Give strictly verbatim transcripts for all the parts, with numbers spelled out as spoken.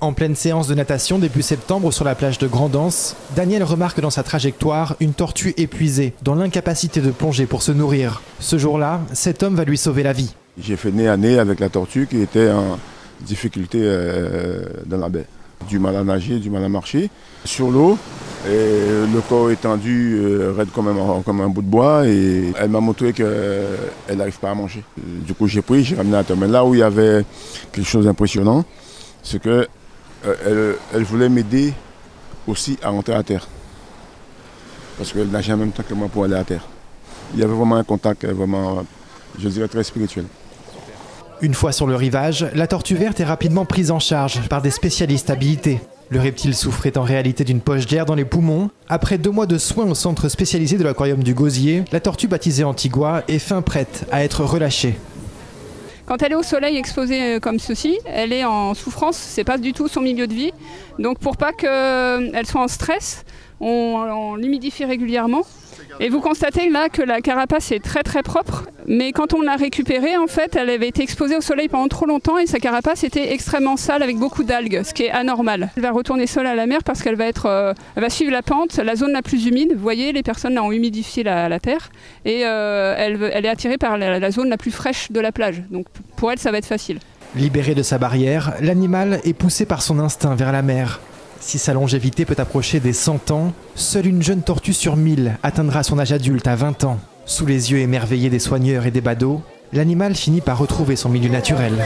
En pleine séance de natation début septembre sur la plage de Grand'Anse, Daniel remarque dans sa trajectoire une tortue épuisée, dans l'incapacité de plonger pour se nourrir. Ce jour-là, cet homme va lui sauver la vie. J'ai fait nez à nez avec la tortue qui était en difficulté euh, dans la baie. Du mal à nager, du mal à marcher. Sur l'eau, et le corps étendu, euh, raide comme un, comme un bout de bois, et elle m'a montré qu'elle n'arrive pas à manger. Du coup, j'ai pris, j'ai ramené à terre. Mais là où il y avait quelque chose d'impressionnant, c'est que Euh, elle, elle voulait m'aider aussi à rentrer à terre. Parce qu'elle nageait en même temps que moi pour aller à terre. Il y avait vraiment un contact, vraiment, je dirais, très spirituel. Une fois sur le rivage, la tortue verte est rapidement prise en charge par des spécialistes habilités. Le reptile souffrait en réalité d'une poche d'air dans les poumons. Après deux mois de soins au centre spécialisé de l'aquarium du Gosier, la tortue baptisée Antigua est fin prête à être relâchée. Quand elle est au soleil exposée comme ceci, elle est en souffrance, c'est pas du tout son milieu de vie. Donc pour pas qu'elle soit en stress, on, on l'humidifie régulièrement. Et vous constatez là que la carapace est très très propre, mais quand on l'a récupérée, en fait, elle avait été exposée au soleil pendant trop longtemps et sa carapace était extrêmement sale avec beaucoup d'algues, ce qui est anormal. Elle va retourner seule à la mer parce qu'elle va être, euh, elle va suivre la pente, la zone la plus humide. Vous voyez, les personnes là ont humidifié la, la terre et euh, elle, elle est attirée par la, la zone la plus fraîche de la plage. Donc pour elle, ça va être facile. Libéré de sa barrière, l'animal est poussé par son instinct vers la mer. Si sa longévité peut approcher des cent ans, seule une jeune tortue sur mille atteindra son âge adulte à vingt ans. Sous les yeux émerveillés des soigneurs et des badauds, l'animal finit par retrouver son milieu naturel.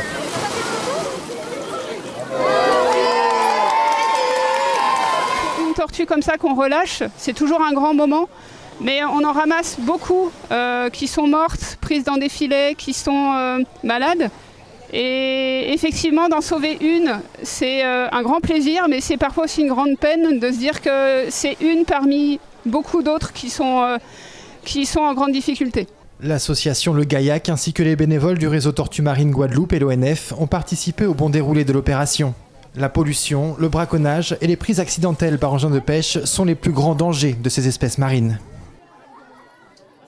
Une tortue comme ça qu'on relâche, c'est toujours un grand moment, mais on en ramasse beaucoup euh, qui sont mortes, prises dans des filets, qui sont euh, malades. Et effectivement, d'en sauver une, c'est un grand plaisir, mais c'est parfois aussi une grande peine de se dire que c'est une parmi beaucoup d'autres qui sont, euh, qui sont en grande difficulté. L'association Le Gaillac ainsi que les bénévoles du réseau Tortue Marine Guadeloupe et l'O N F ont participé au bon déroulé de l'opération. La pollution, le braconnage et les prises accidentelles par engin de pêche sont les plus grands dangers de ces espèces marines.